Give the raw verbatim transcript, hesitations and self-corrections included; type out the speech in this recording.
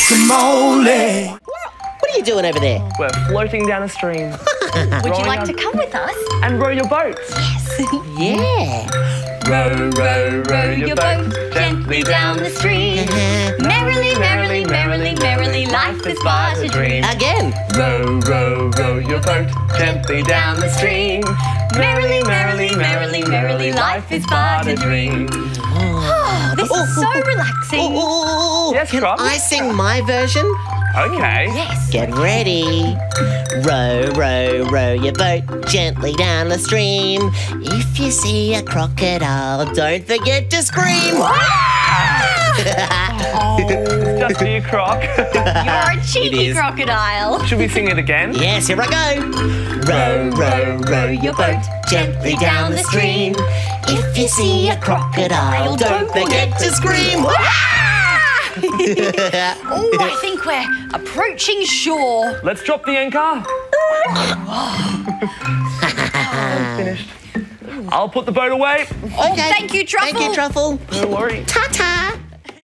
Crocamole. What are you doing over there? We're floating down a stream. Would you like to come with us? And row your boats. Yes. Yeah. Row, row, row your boat gently down the stream. Merrily, merrily, merrily, merrily, life is but a dream. Again. Row, row, row your boat gently down the stream. Merrily, merrily, merrily, merrily, life is but a dream. Oh, this is so relaxing. Ooh, Yes, can Croc? I sing my version? Okay. Yes. Get ready. Row, row, row your boat gently down the stream. If you see a crocodile, don't forget to scream. Just for you, Croc. You're a It cheeky is. crocodile. Should we sing it again? Yes, here I go. Row, row, row your boat gently down the stream. If you see a crocodile, don't forget to scream. Oh, I think we're approaching shore. Let's drop the anchor. Finished. I'll put the boat away. Oh, thank you, Truffle. Thank you, Truffle. No worries. Ta-ta.